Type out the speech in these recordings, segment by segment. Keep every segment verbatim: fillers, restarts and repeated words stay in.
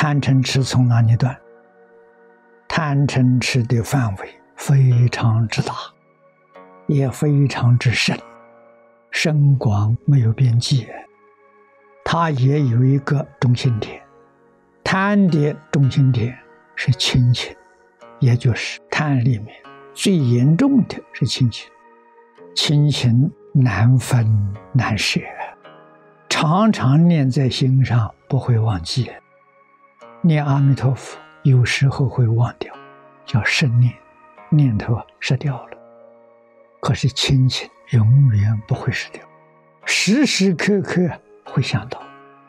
贪嗔痴从哪里断？贪嗔痴的范围非常之大，也非常之深，深广没有边际。它也有一个中心点，贪的中心点是亲情，也就是贪里面最严重的是亲情。亲情难分难舍，常常念在心上，不会忘记。念阿弥陀佛有时候会忘掉，叫失念，念头失掉了。可是亲情永远不会失掉，时时刻刻会想到。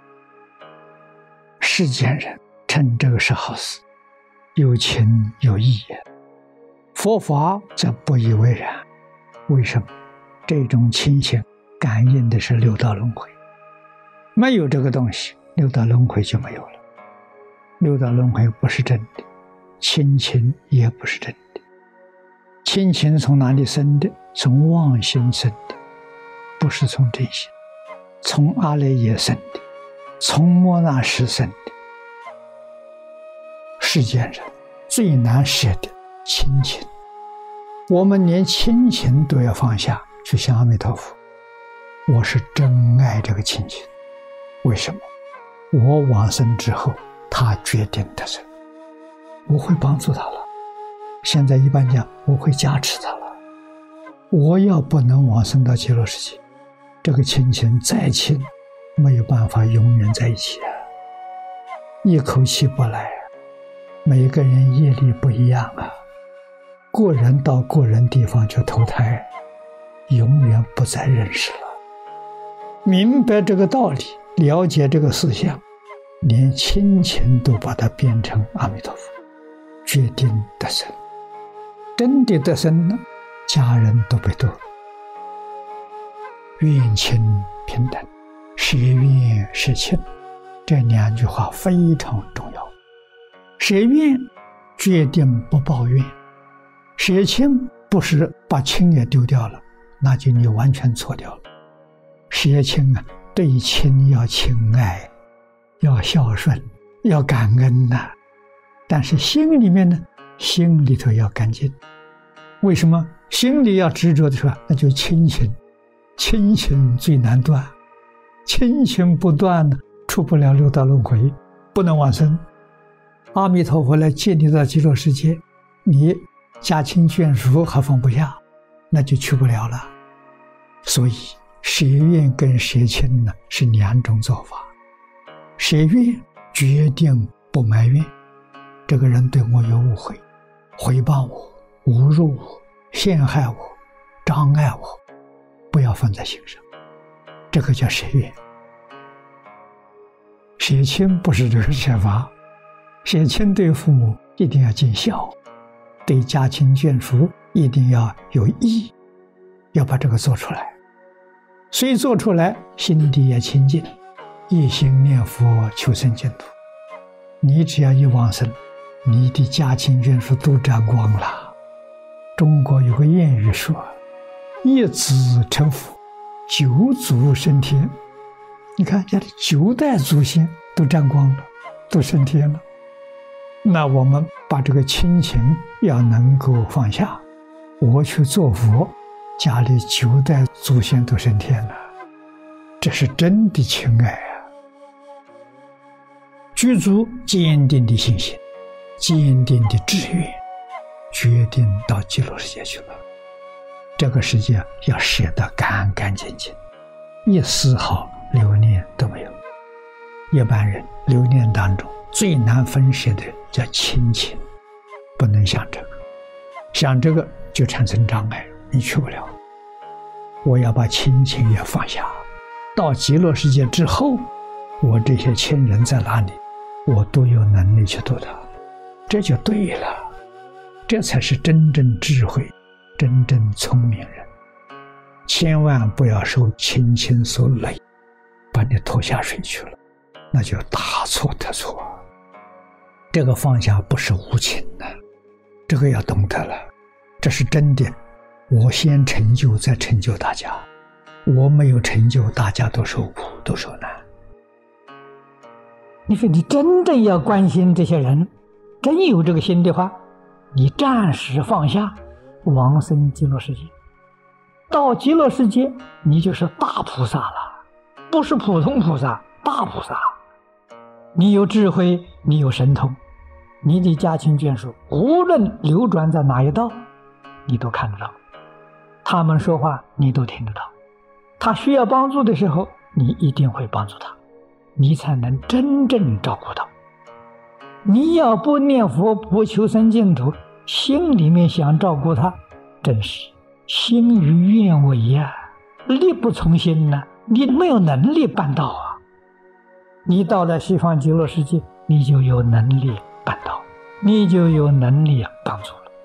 世间人称这个是好事，有情有义，佛法则不以为然。为什么？这种亲情感应的是六道轮回，没有这个东西，六道轮回就没有了。六道轮回不是真的，亲情也不是真的。亲情从哪里生的？从妄心生的，不是从真心。从阿赖耶生的，从末那识生的。世间人最难舍的亲情，我们连亲情都要放下，去想阿弥陀佛。我是真爱这个亲情，为什么？我往生之后，他决定得生，我会帮助他了。现在一般讲，我会加持他了。我要不能往生到极乐世界，这个亲情再亲，没有办法永远在一起啊，一口气不来。每个人业力不一样啊，过人到过人地方就投胎，永远不再认识了。明白这个道理，了解这个思想，连亲情都把它变成阿弥陀佛，决定得生。真的得生了，家人都被度了。愿亲平等，舍愿舍亲，这两句话非常重要。舍愿决定不抱怨，舍亲不是把亲也丢掉了，那就你完全错掉了。舍亲啊，对亲要亲爱，要孝顺，要感恩呐、啊。但是心里面呢，心里头要干净。为什么心里要执着的时候，那就亲情，亲情最难断，亲情不断呢，出不了六道轮回，不能往生。阿弥陀佛来接你到极乐世界，你家亲眷属还放不下，那就去不了了。所以舍愿跟舍亲呢是两种做法。舍愿决定不埋怨，这个人对我有误会，诽谤我，侮辱我，陷害我，障碍我，不要放在心上，这个叫舍愿。舍亲不是这个舍法，舍亲对父母一定要尽孝，对家亲眷属一定要有义，要把这个做出来。虽做出来，心底也清净，一心念佛求生净土。你只要一往生，你的家亲眷属都沾光了。中国有个谚语说，一子成佛，九祖升天。你看家里九代祖先都沾光了，都升天了。那我们把这个亲情要能够放下，我去做佛，家里九代祖先都升天了，这是真的情爱啊！具足坚定的信心，坚定的志愿，决定到极乐世界去了。这个世界要舍得干干净净，一丝毫留念都没有。一般人留念当中最难分舍的叫亲情，不能想这个，想这个就产生障碍，你去不了。我要把亲情也放下，到极乐世界之后，我这些亲人在哪里，我都有能力去度他，这就对了。这才是真正智慧，真正聪明人。千万不要受亲情所累，把你拖下水去了，那就大错特错。这个放下不是无情的，这个要懂得了。这是真的，我先成就再成就大家，我没有成就，大家都受苦都受难。 你说你真正要关心这些人，真有这个心的话，你暂时放下，往生极乐世界。到极乐世界，你就是大菩萨了，不是普通菩萨，大菩萨。你有智慧，你有神通，你的家亲眷属无论流转在哪一道，你都看得到，他们说话你都听得到，他需要帮助的时候，你一定会帮助他，你才能真正照顾到。你要不念佛，不求生净土，心里面想照顾他，真是心与愿违呀，力不从心呐、啊，你没有能力办到啊。你到了西方极乐世界，你就有能力办到，你就有能力帮助了。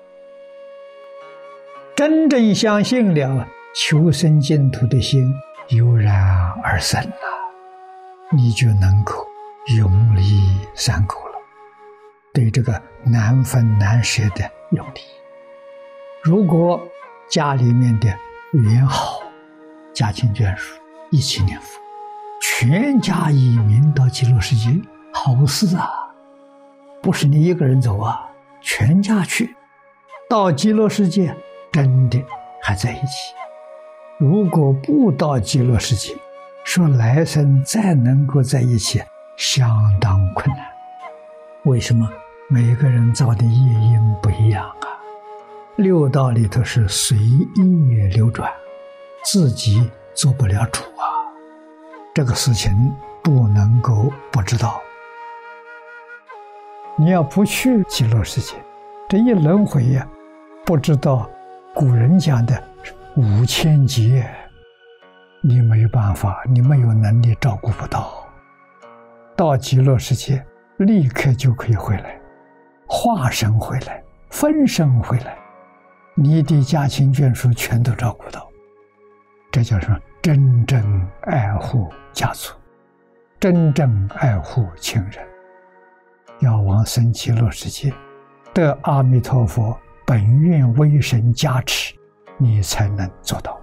真正相信了求生净土的心油然而生了，你就能够永离三苦了，对这个难分难舍的用力。如果家里面的缘好，家亲眷属一起念佛，全家移民到极乐世界，好事啊！不是你一个人走啊，全家去到极乐世界，真的还在一起。如果不到极乐世界，说来生再能够在一起，相当困难。为什么？每个人造的业因不一样啊。六道里头是随意流转，自己做不了主啊。这个事情不能够不知道。你要不去极乐世界，这一轮回呀、啊，不知道古人讲的五千劫，你没有办法，你没有能力照顾不到。到极乐世界，立刻就可以回来，化身回来，分身回来，你的家亲眷属全都照顾到。这叫什么？真正爱护家族，真正爱护亲人。要往生极乐世界，得阿弥陀佛本愿威神加持，你才能做到。